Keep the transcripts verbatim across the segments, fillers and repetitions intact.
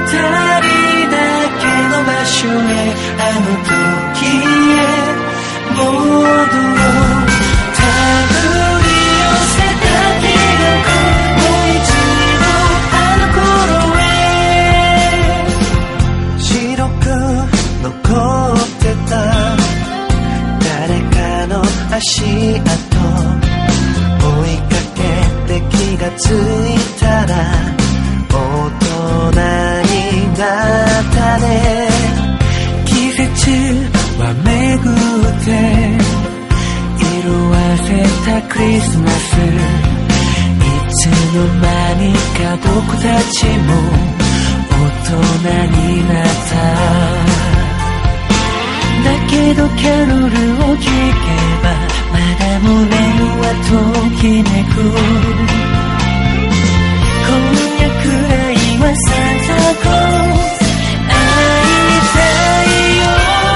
人だけの場所へあの時へ戻ろう手繰り寄せた記憶もう一度あの頃へ白く残ってた誰かの足跡追いかけて気がついたら大人になったね季節は巡って色あせたクリスマスいつの間にか僕たちも大人になっただけどキャロルを聞けばまだ胸はときめく今夜くらいはサンタクロース会いたいよ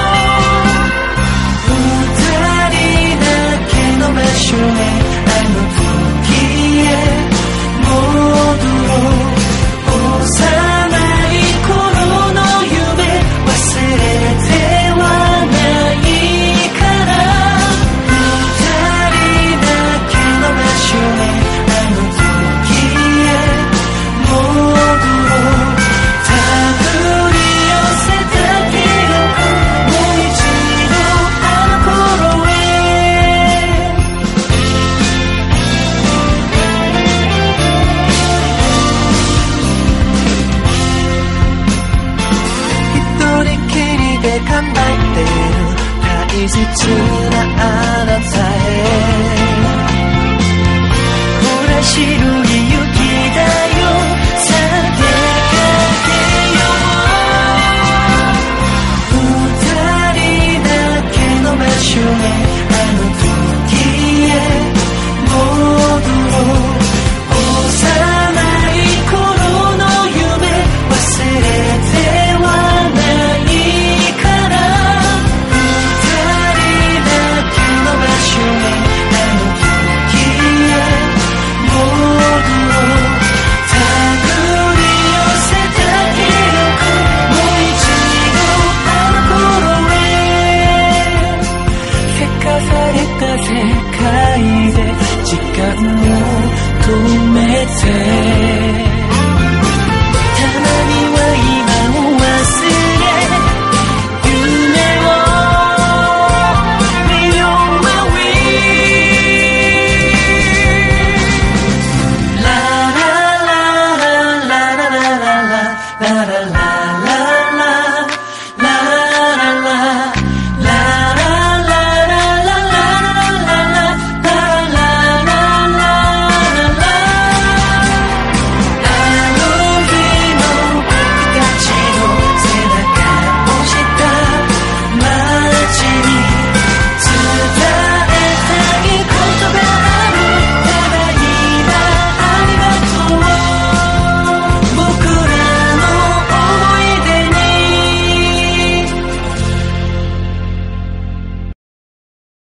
二人だけの場所へあの時へ戻ろう幼い頃の夢忘れてはないから二人だけの場所へあの時戻ろう手繰り寄せた記憶もう一度あの頃へ一人きりで考えてる大切